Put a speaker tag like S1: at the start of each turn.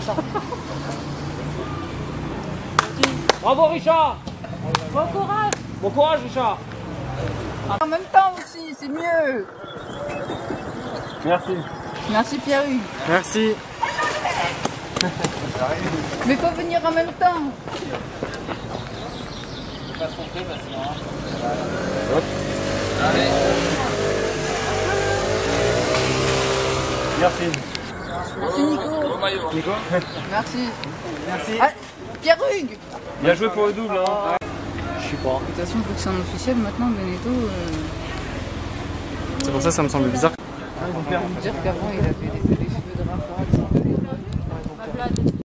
S1: Bravo Richard.
S2: Bon courage.
S1: Bon courage Richard.
S2: En même temps aussi, c'est mieux.
S1: Merci.
S2: Merci Pierre-Hugues.
S1: Merci.
S2: Mais faut venir en même temps.
S1: Merci.
S2: Merci Nico.
S1: Nico.
S2: Merci.
S1: Merci.
S2: Ah, Pierre-Hugues.
S1: Bien joué pour le double. Hein. Je sais pas.
S2: De toute façon, il faut que c'est un officiel maintenant, Benedetto.
S1: C'est pour ça que ça me semble bizarre.
S2: Dire qu'avant il avait des cheveux de rafale.